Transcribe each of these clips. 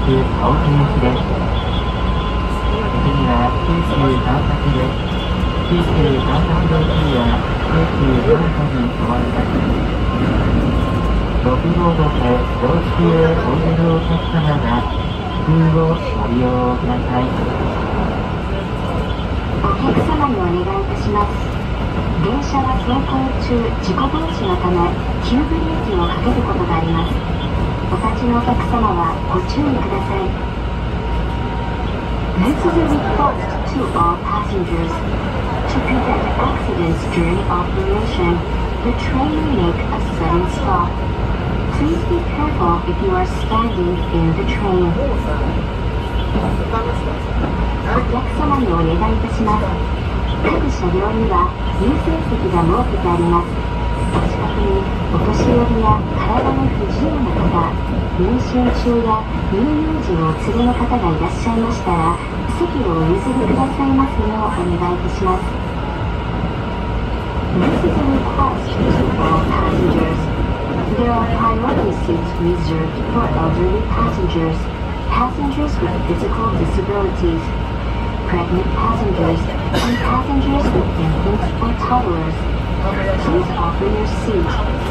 青木行きです。次は京急川崎です。京急川崎の次は京急川崎に止まります。6号路で常識へおいでのお客様が普通をご利用ください。 お客様にお願いいたします。電車は走行中、事故防止のため急ブレーキをかけることがあります。お立ちのお客様はご注意ください。This is a request to all passengers. To prevent accidents during operation, the train may make a sudden stop. Please be careful if you are standing in the train. お客様にお願いいたします。各車両には優先席が設けてあります。お近くにお年寄りや体の不自由な方、妊娠中や乳幼児のお連れの方がいらっしゃいましたら、席をお譲りくださいますようお願いいたします。This is a request to all passengers. There are priority seats reserved for elderly passengers, passengers with physical disabilities, pregnant passengers, and passengers with infants or toddlers. Please offer your seat.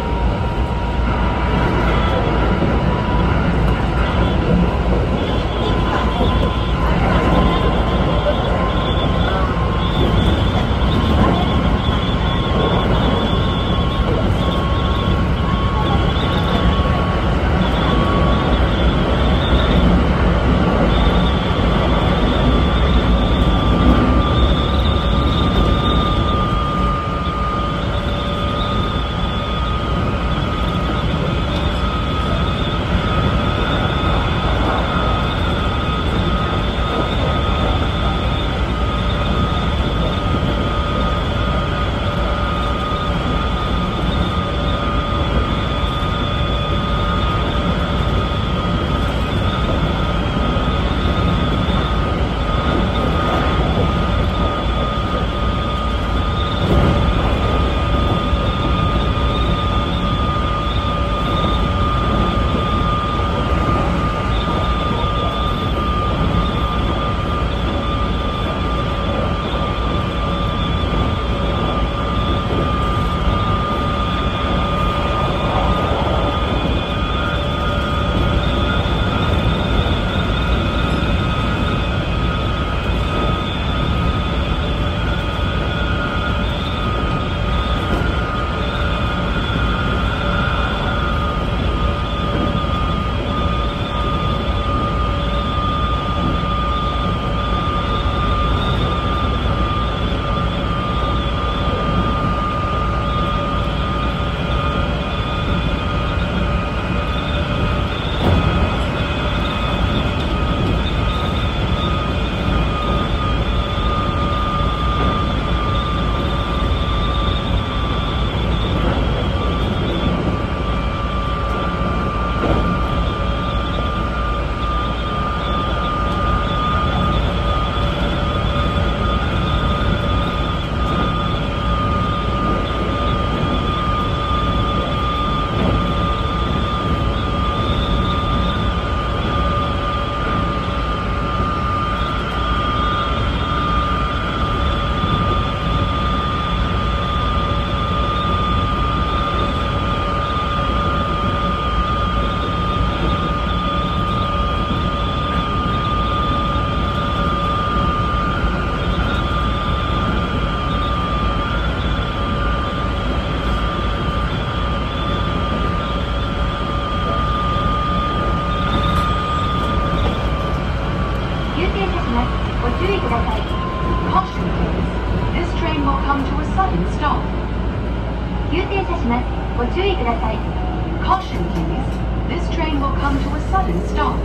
します。ご注意ください。Caution, please. This train will come to a sudden stop.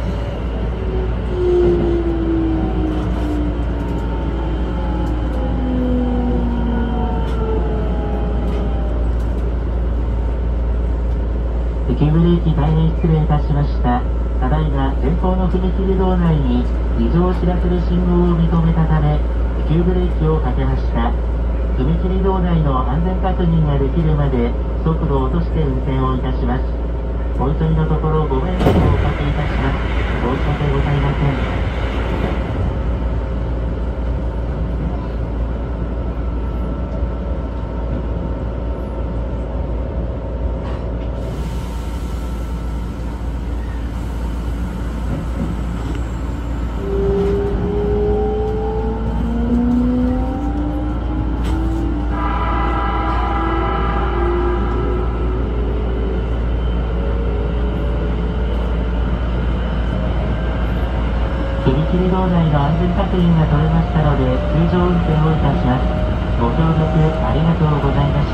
急ブレーキ大変失礼いたしました。ただいま前方の踏切道内に異常を知らせる信号を認めたため急ブレーキをかけました。踏切道内の安全確認ができるまで速度を落として運転をいたします。 お急ぎのところご迷惑をおかけいたします。申し訳ございません。踏切道内の安全確認が取れましたので通常運転をいたします。ご協力ありがとうございました。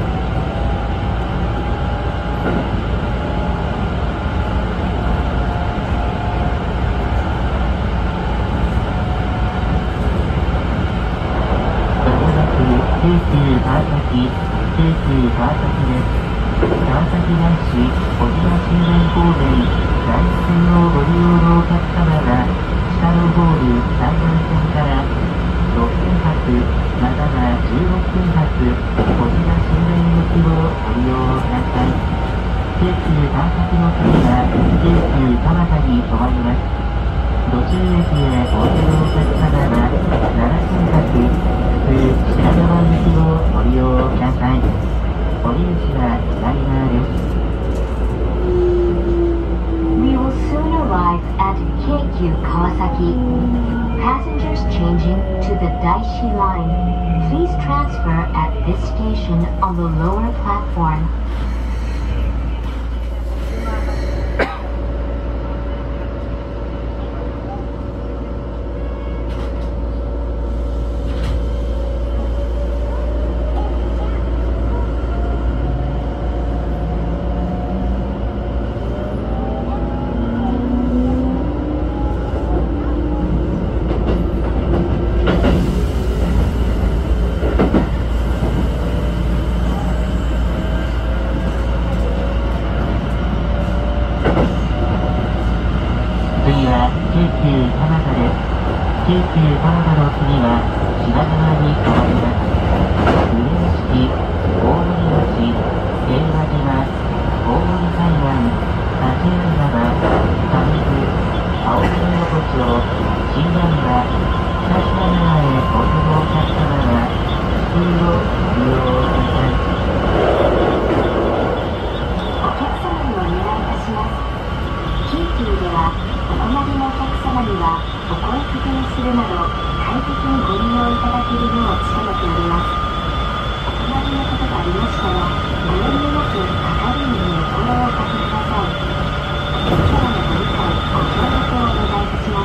まもなく京急川崎です。川崎南市小島新田方面第一線をご利用のお客様は下のホール3番線から6分発または16分発小島新田行きをご利用ください。京急川崎の次は京急蒲田に停まります。途中駅へお降りのお客様は7分発普通品川行きをご利用ください。降り口は左側です。 We will soon arrive at Keikyu Kawasaki. Passengers changing to the Daishi line, please transfer at this station on the lower platform. 次は京急蒲田です。京急蒲田の次は品川に停まります。上野式、大森町、平和島、大森海岸、立会川、上水、青森横丁、新山川、北品川へお降りのお客様は普通をご利用ください。 お客様にお願いいたします。京急ではお隣のお客様にはお声かけをするなど快適にご利用いただけるよう努めております。お隣のことがありましたらご遠慮なく係員にお声をおかけください。お客様のご理解ご協力をお願いいたします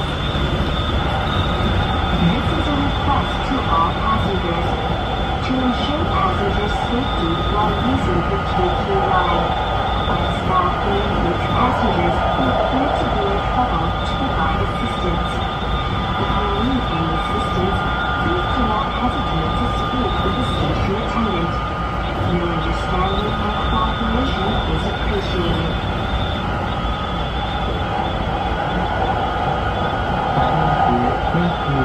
。This is a request to all passengers to ensure passengers' safety while using the KQ line. Staff may make passengers who appear to be in trouble to provide assistance. If you need any assistance, please do not hesitate to speak with the station attendant. Your understanding and cooperation is appreciated. 京急蒲田です。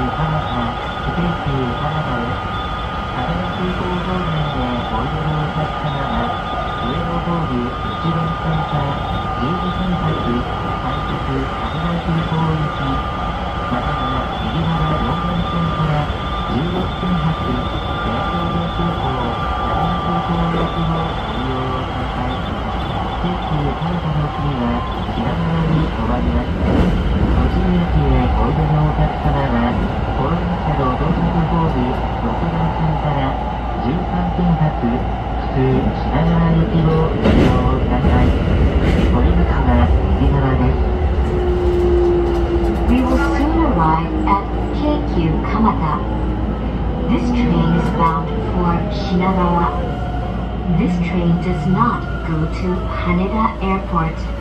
羽田空港方面でお降りのお客様は上野ホール1番線から12分発快速羽田空港行き、または右側4番線から16分発平壌空港羽田空港行きをご利用ください。京急蒲田の次は品川に停まります。途中駅へおいでのお客様はコロナ車の到着ホール6番線から13分発普通品川行きをご利用ください。降り口は右側です。 We will soon arrive at Keikyu Kamata. This train is bound for Shinagawa. This train does not go to Haneda Airport.